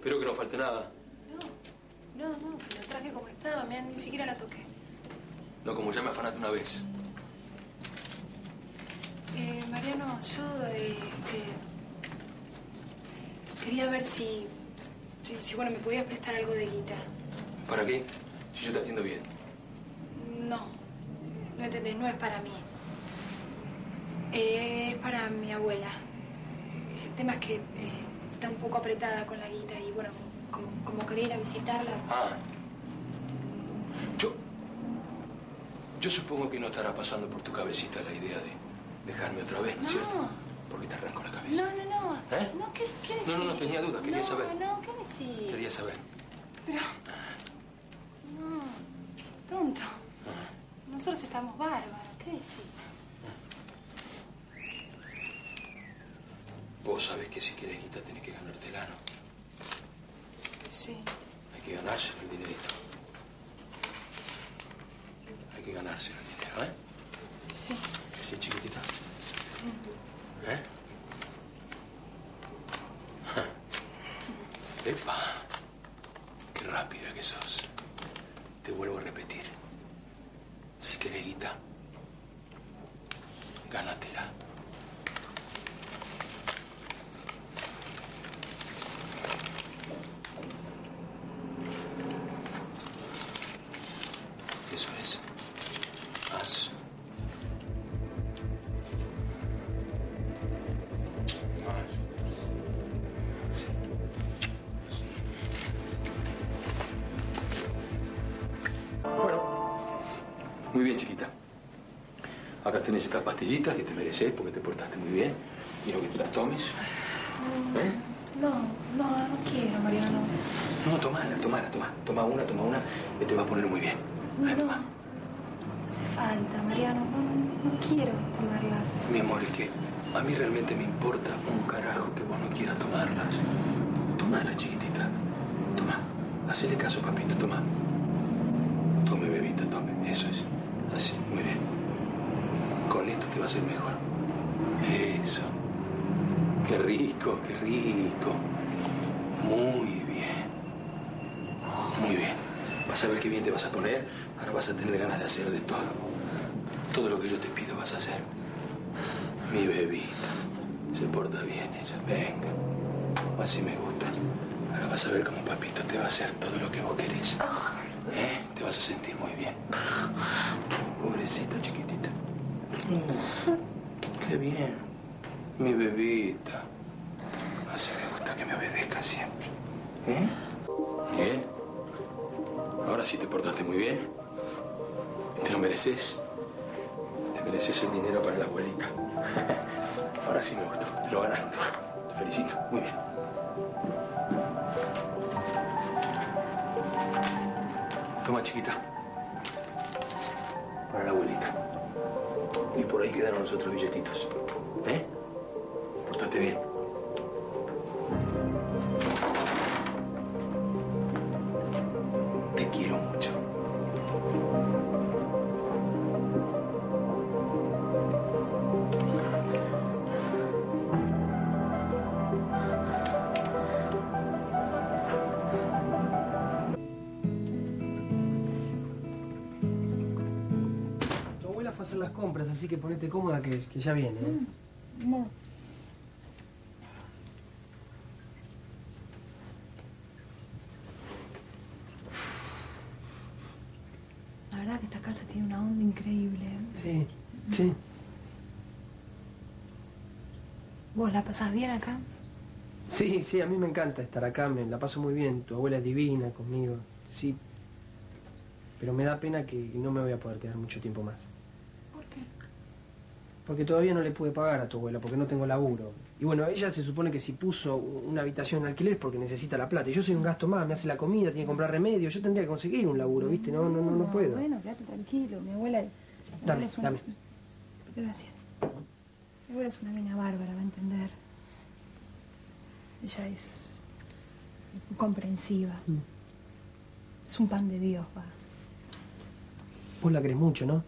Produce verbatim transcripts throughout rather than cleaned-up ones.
Espero que no falte nada. No, no, no, la traje como estaba, mira, ni siquiera la toqué. No, como ya me afanaste una vez. Eh, Mariano, yo eh, que quería ver si, si, si, bueno, me podías prestar algo de guita. ¿Para qué? Si yo te atiendo bien. No, no entendés, no es para mí. Eh, es para mi abuela. El tema es que eh, está un poco apretada con la guita y, bueno, como, como quería ir a visitarla... Ah. Yo... Yo supongo que no estará pasando por tu cabecita la idea de dejarme otra vez, ¿no es no. cierto? Porque te arranco la cabeza. No, no, no. ¿Eh? No, ¿qué, qué decís? No, no, no tenía duda, quería no, saber. No, ¿qué decís? Quería saber. Pero... No, sos tonto. Ah. Nosotros estamos bárbaros, ¿qué decís? Vos sabés que si querés guita tenés que ganártela, ¿no? Sí. Hay que ganárselo el dinerito. Hay que ganárselo el dinero, ¿eh? Sí. Sí, chiquitita. Sí. ¿Eh? ¡Epa! ¡Qué rápida que sos! Te vuelvo a repetir. Si querés guita, gánatela. Eso es. Haz. Sí. Bueno. Muy bien, chiquita. Acá tenés estas pastillitas que te mereces porque te portaste muy bien. Quiero que te las tomes. ¿Eh? No, no, no quiero, Mariano. No, tomala, tomala, toma. Toma una, toma una, que te va a poner muy bien. No, ¿Eh? no Toma. hace falta, Mariano. No, no quiero tomarlas. Mi amor, es que a mí realmente me importa un carajo que vos no quieras tomarlas. Tomala, chiquitita. Toma. Hacele caso, papito, toma. Tome, bebita, tome. Eso es. Así, muy bien. Con esto te va a ser mejor. Eso. Qué rico, qué rico. Muy bien. Muy bien. Vas a ver qué bien te vas a poner. Ahora vas a tener ganas de hacer de todo. Todo lo que yo te pido vas a hacer. Mi bebita. Se porta bien ella. Venga. Así me gusta. Ahora vas a ver cómo papito te va a hacer todo lo que vos querés. ¿Eh? Te vas a sentir muy bien. Pobrecita chiquitita. Qué bien. Mi bebita. Así me gusta que me obedezca siempre. ¿Eh? Bien. Ahora sí te portaste muy bien. Te lo mereces. Te mereces el dinero para la abuelita. Ahora sí me gustó. Te lo ganaste. Te felicito. Muy bien. Toma, chiquita. Para la abuelita. Y por ahí quedaron los otros billetitos. ¿Eh? Pórtate bien. Te quiero mucho. Tu abuela fue a hacer las compras, así que ponete cómoda que, que ya viene, ¿eh? No. La verdad que esta casa tiene una onda increíble. Sí, sí. ¿Vos la pasás bien acá? Sí, sí, a mí me encanta estar acá, me la paso muy bien. Tu abuela es divina conmigo, sí. Pero me da pena que no me voy a poder quedar mucho tiempo más. ¿Por qué? Porque todavía no le pude pagar a tu abuela, porque no tengo laburo. Y bueno, ella se supone que si puso una habitación en alquiler es porque necesita la plata. Y yo soy un gasto más, me hace la comida, tiene que comprar remedios. Yo tendría que conseguir un laburo, ¿viste? No, no, no, no puedo. Bueno, quédate tranquilo. Mi abuela... mi Dame, abuela es una- dame. Gracias. Mi abuela es una mina bárbara, va a entender. Ella es comprensiva. Mm. Es un pan de Dios, va. Vos la querés mucho, ¿no?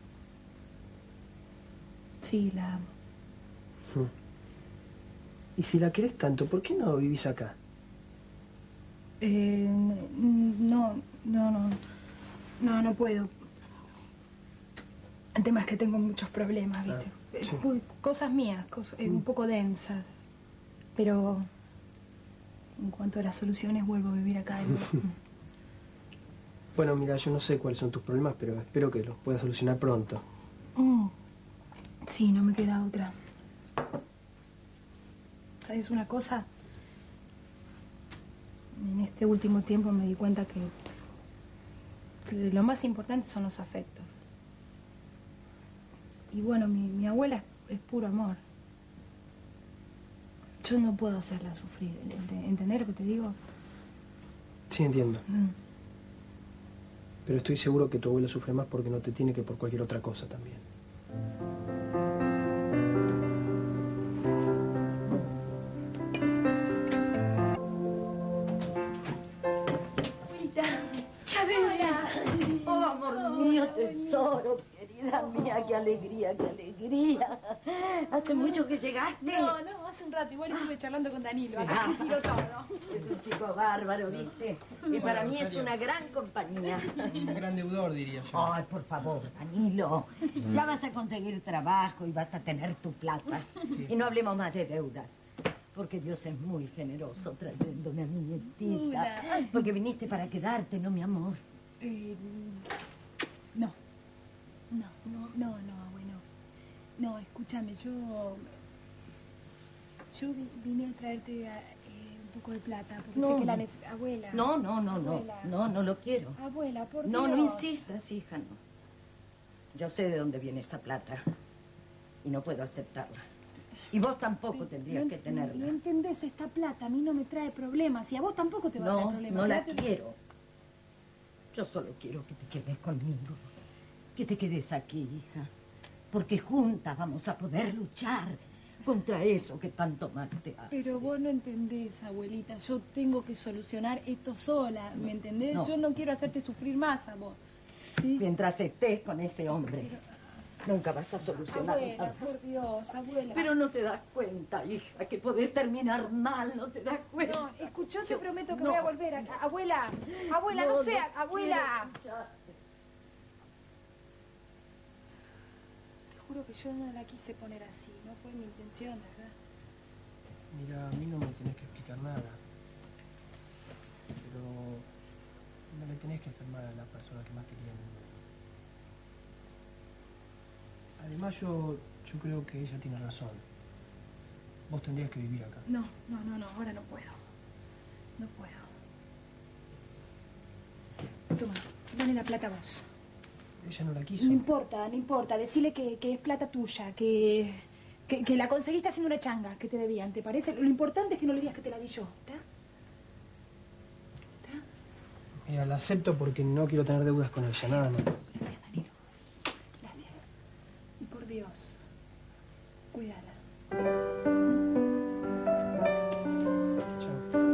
Sí, la amo. Mm. Y si la querés tanto, ¿por qué no vivís acá? Eh, no, no, no. No, no puedo. El tema es que tengo muchos problemas, ¿viste? Ah, sí. Uy, cosas mías, cosas, eh, un poco densas. Pero en cuanto a las soluciones, vuelvo a vivir acá. Bueno, mira, yo no sé cuáles son tus problemas, pero espero que los puedas solucionar pronto. Mm. Sí, no me queda otra. ¿Sabes una cosa? En este último tiempo me di cuenta que, que lo más importante son los afectos. Y bueno, mi, mi abuela es, es puro amor. Yo no puedo hacerla sufrir. ¿Entendés lo que te digo? Sí, entiendo. Mm. Pero estoy seguro que tu abuela sufre más porque no te tiene que por cualquier otra cosa también. Chabela. Oh, amor mío, tesoro, querida mía, qué alegría, qué alegría. ¿Hace mucho que llegaste? No, no, hace un rato. Igual estuve charlando con Danilo. Sí. Acá tiró todo. Es un chico bárbaro, ¿viste? Y para mí es una gran compañía. Un gran deudor, diría yo. Ay, por favor, Danilo. Ya vas a conseguir trabajo y vas a tener tu plata. Sí. Y no hablemos más de deudas. Porque Dios es muy generoso trayéndome a mi nietita. Hola. Porque viniste para quedarte, ¿no, mi amor? Eh, no. No, no, no, no, abuelo. No, escúchame, yo... Yo vi- vine a traerte eh, un poco de plata, porque No. sé que la necesitas. Abuela. No, no, no, no. Abuela. No, no lo quiero. Abuela, por No, Dios. no insistas, hija, no. Yo sé de dónde viene esa plata y no puedo aceptarla. Y vos tampoco tendrías No que ent- tenerla. No entendés, esta plata a mí no me trae problemas y a vos tampoco te va a No, traer problemas. no la Quédate- quiero. Yo solo quiero que te quedes conmigo. Que te quedes aquí, hija. Porque juntas vamos a poder luchar contra eso que tanto mal te hace. Pero vos no entendés, abuelita. Yo tengo que solucionar esto sola, ¿me entendés? No. Yo no quiero hacerte sufrir más a vos. ¿Sí? Mientras estés con ese hombre, nunca vas a solucionar Abuela, nada. por Dios, abuela. Pero no te das cuenta, hija, que podés terminar mal, no te das cuenta. No, escuchó, te Yo- prometo que no. voy a volver a... Abuela, abuela, no, sea, abuela. quiero escuchar. Te juro que yo no la quise poner así, no fue mi intención, ¿verdad? Mira, a mí no me tenés que explicar nada. Pero no le tenés que hacer mal a la persona que más te quiere en el mundo. Además, yo, yo creo que ella tiene razón. Vos tendrías que vivir acá. No, no, no, no, ahora no puedo. No puedo. Toma, dale la plata a vos. Ella no la quiso. No importa, no importa. Decile que, que es plata tuya, que, que, que la conseguiste haciendo una changa que te debían, ¿te parece? Lo importante es que no le digas que te la di yo, ¿está? ¿Está? Mira, la acepto porque no quiero tener deudas con ella, nada más. Gracias, Danilo. Gracias. Y por Dios, cuídala. Chao.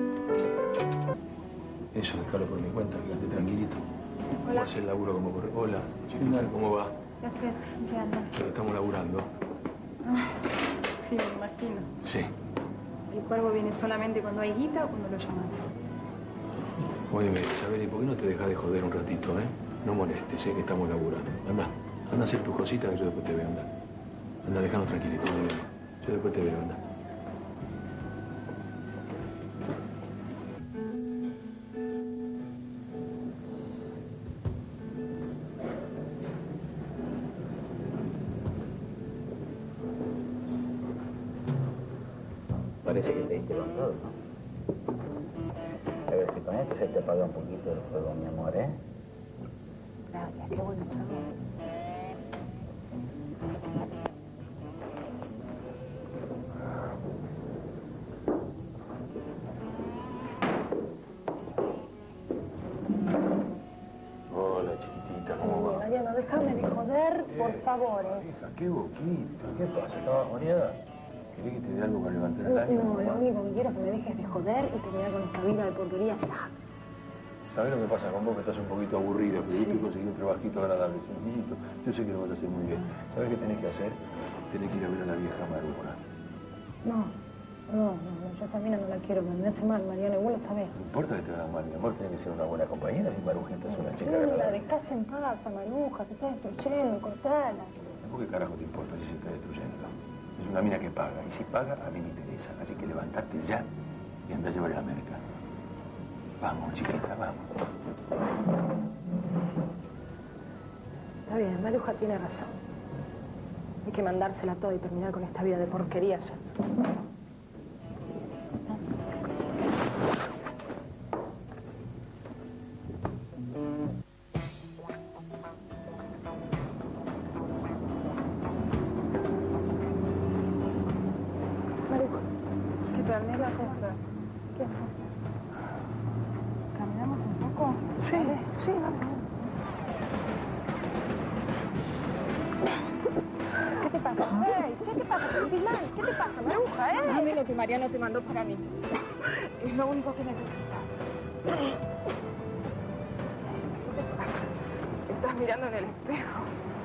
Eso, déjalo por mi cuenta, quédate tranquilito. Voy Hola. a hacer el laburo como corre. Hola, chiquita, ¿cómo va? ¿Qué haces? ¿Qué andas? Estamos laburando. Sí, me imagino. Sí. ¿El cuervo viene solamente cuando hay guita o cuando lo llamas? Oye, Chabeli, ¿por qué no te dejas de joder un ratito, eh? No molestes, sé que estamos laburando. Anda, anda a hacer tus cositas que yo después te veo, anda. Anda, déjanos tranquilitos, anda. Yo después te veo, anda. Parece que te diste con todo, ¿no? A ver si con esto se te apaga un poquito el fuego, mi amor, ¿eh? Gracias, qué bueno sos. Hola, chiquitita, ¿cómo va? Mariano, déjame de joder, por favor, ¿eh? Hija, qué boquita. ¿Qué pasa? ¿Estabas mareada? ¿Querés que te dé algo para levantar el ánimo? No, lo único que quiero es que me dejes de joder y terminar con esta vida de porquería ya. ¿Sabés lo que pasa con vos? Que estás un poquito aburrida, pero yo que conseguir un trabajito agradable, sencillito. Yo sé que lo vas a hacer muy bien. ¿Sabés qué tenés que hacer? Tenés que ir a ver a la vieja Maruja. No, No, no, no, yo a esa mina no la quiero, me hace mal, Mariano, y vos lo sabés. No importa que te haga mal, mi amor, tiene que ser una buena compañera. Si Marujita es una chica No, la agradable. dejás en paz, a Maruja, te está destruyendo, cortala. ¿Por qué carajo te importa si se está destruyendo? Es una mina que paga, y si paga, a mí me interesa. Así que levantate ya y anda a llevar la merca. Vamos, chiquita, vamos. Está bien, Maruja tiene razón. Hay que mandársela toda y terminar con esta vida de porquería ya. Maruja, ¿qué tal? ¿Me hablas atrás? ¿Qué haces? ¿Caminamos un poco? Sí, sí, vamos. ¿Qué te pasa? Hey, che, ¿qué pasa? ¿Te sentís mal? ¿Qué te pasa, Maruja, eh? Dame lo que Mariano te mandó para mí. Es lo único que necesitas. ¿Qué te pasa? Estás mirando en el espejo.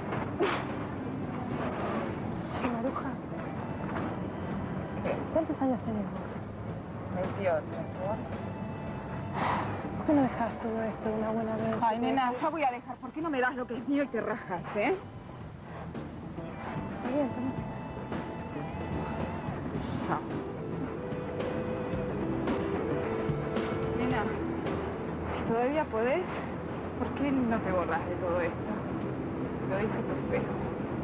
Che, Maruja. ¿Cuántos años tenemos? veintiocho. ¿Por qué no dejas todo esto de una buena vez? Ay, nena, ya voy a dejar. ¿Por qué no me das lo que es mío y te rajas, eh? Está bien, toma. Chao. Nena, si todavía podés, ¿por qué no te borras de todo esto? Lo dice tu espejo.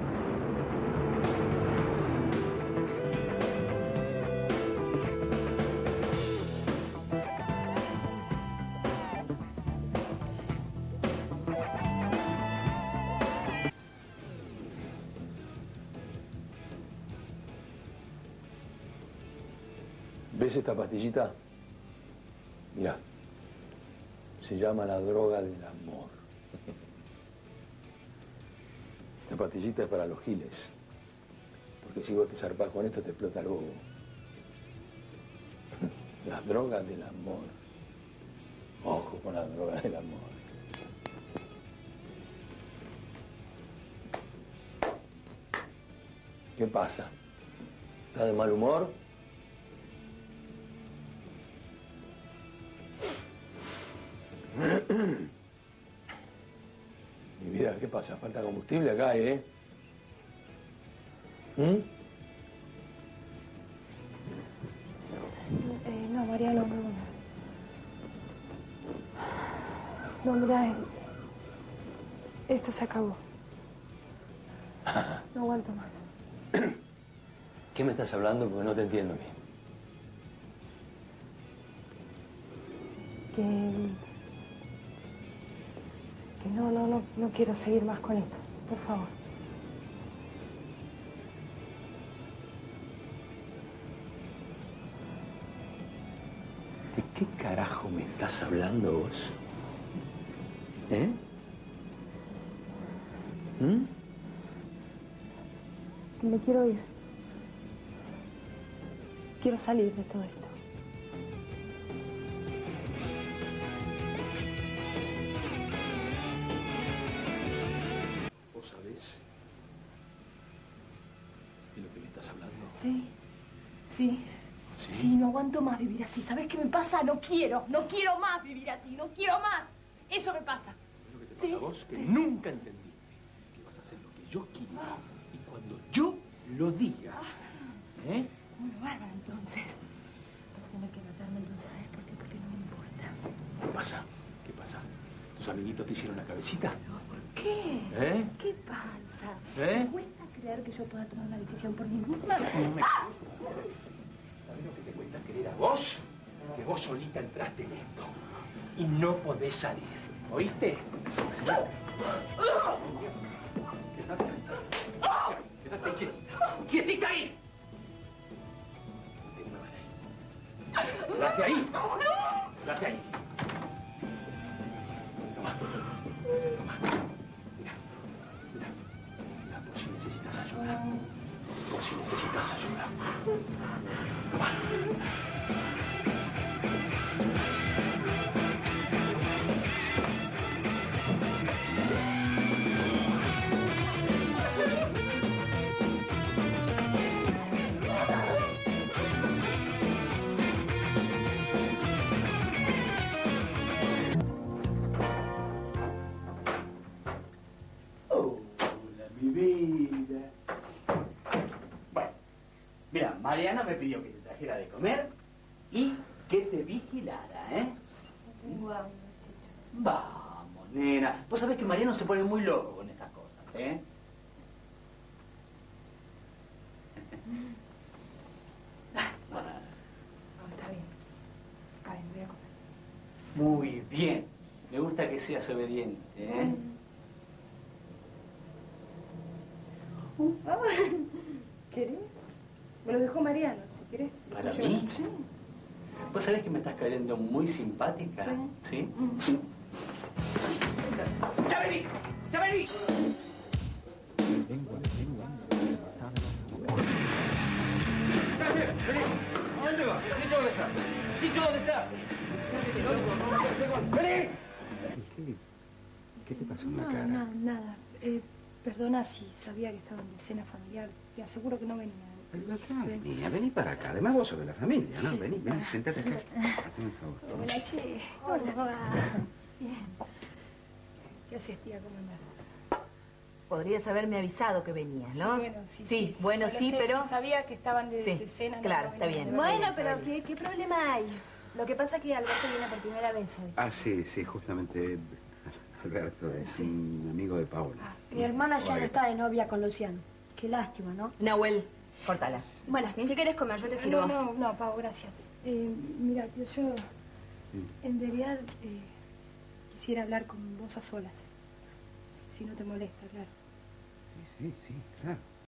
¿Ves esta pastillita? Mira, se llama la droga del amor. Esta pastillita es para los giles. Porque si vos te zarpás con esto, te explota el bobo. La droga del amor. Ojo con la droga del amor. ¿Qué pasa? ¿Estás de mal humor? Mi vida, ¿qué pasa? Falta combustible acá, ¿eh? ¿Mm? Eh, no, Mariano, no. No, mirá, esto se acabó. No aguanto más. ¿Qué me estás hablando? Porque no te entiendo bien. Que... Que no, no, no, no quiero seguir más con esto. Por favor. ¿De qué carajo me estás hablando vos? ¿Eh? ¿Mm? Que me quiero ir. Quiero salir de todo esto. ¿Vos sabés de lo que me estás hablando? Sí, sí. ¿Sí? Sí, no aguanto más vivir así. ¿Sabes qué me pasa? No quiero, no quiero más vivir así, no quiero más. Eso me pasa. ¿Es lo que te pasa Sí, a vos? Que sí. nunca entendiste que vas a hacer lo que yo quiera y cuando yo lo diga. ¿Eh? Bueno, bárbaro, entonces. Vas a tener que matarme entonces, ¿sabes por qué? Porque no me importa. ¿Qué pasa? ¿Qué pasa? ¿Tus amiguitos te hicieron la cabecita? ¿Por qué? ¿Eh? ¿Qué pasa? ¿Eh? ¿Me cuesta creer que yo pueda tomar una decisión por mí misma? No me cuesta. ¿Sabes lo que te cuesta creer a vos? Que vos solita entraste en esto y no podés salir. ¿Oíste? Quédate ahí. Quédate quietita. ¡Quietita ahí! No te muevas de ahí. Quédate ahí. Quédate ahí. Toma. Toma. Mira. Mira. Mira, por si necesitas ayuda. Por si necesitas ayuda. Toma. Mariana me pidió que te trajera de comer y que te vigilara, ¿eh? No tengo hambre, Chicho. Vamos, nena. Vos sabés que Mariano se pone muy loco con estas cosas, ¿eh? No, está bien. Está bien, voy a comer. Muy bien. Me gusta que seas obediente, ¿eh? Uh, ah, ¿querés? Me lo dejó Mariano, si querés. ¿Para Yo- mí? Sí. Vos sabés que me estás cayendo muy simpática, ¿sí? ¿Sí? ¡Ya vení! ¡Ya vení! ¿Dónde vas? ¿Chicho dónde está? ¿Chicho dónde está? ¡Vení! ¿Qué te pasó en la No, cara? no, nada. Eh, perdona si sabía que estaban de cena familiar. Te aseguro que no venía. Pero acá, venía, vení para acá. Además vos sos de la familia, ¿no? Vení, vení, sentate acá. Haceme un favor. Hola, che. Hola. Bien. ¿Qué haces, tía? ¿Cómo andás? Podrías haberme avisado que venías, ¿no? Sí, bueno, sí, Sí, bueno, yo lo sí, sé, pero... si sabía que estaban de, Sí, de cena. no, claro, no está venía. bien. Bueno, pero ¿qué, ¿qué problema hay? Lo que pasa es que Alberto viene por primera vez hoy. Ah, sí, sí, justamente Alberto es un amigo de Paola. Ah, mi hermana ya no está de novia con Luciano. Qué lástima, ¿no? Nahuel, córtala. Bueno, ¿qué querés comer? Yo te sirvo. No, no, no, Pau, gracias. Eh, mira, tío, yo en realidad eh, quisiera hablar con vos a solas. Si no te molesta, claro. Sí, sí, sí, claro.